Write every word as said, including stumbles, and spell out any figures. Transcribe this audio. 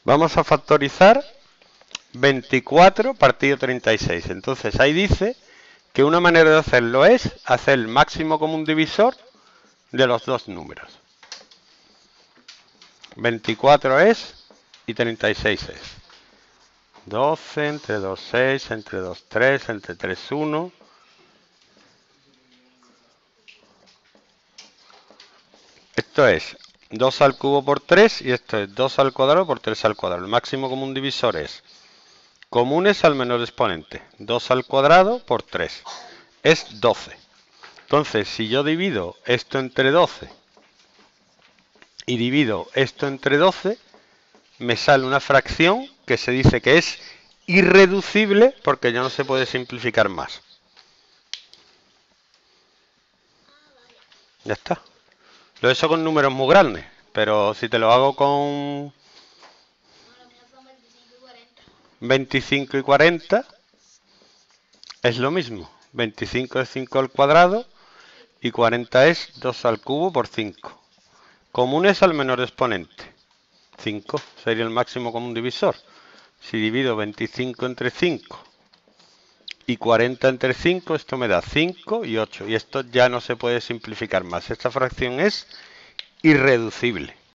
Vamos a factorizar veinticuatro partido treinta y seis. Entonces ahí dice que una manera de hacerlo es hacer el máximo común divisor de los dos números. veinticuatro es y treinta y seis es. doce entre dos, seis, entre dos, tres, entre tres, uno. Esto es dos al cubo por tres y esto es dos al cuadrado por tres al cuadrado. El máximo común divisor es comunes al menor exponente. dos al cuadrado por tres. Es doce. Entonces, si yo divido esto entre doce y divido esto entre doce, me sale una fracción que se dice que es irreducible porque ya no se puede simplificar más. Ya está. Lo he hecho con números muy grandes, pero si te lo hago con veinticinco y cuarenta, es lo mismo. veinticinco es cinco al cuadrado y cuarenta es dos al cubo por cinco. Comunes al menor exponente. cinco sería el máximo común divisor. Si divido veinticinco entre cinco y cuarenta entre cinco, esto me da cinco y ocho. Y esto ya no se puede simplificar más. Esta fracción es irreducible.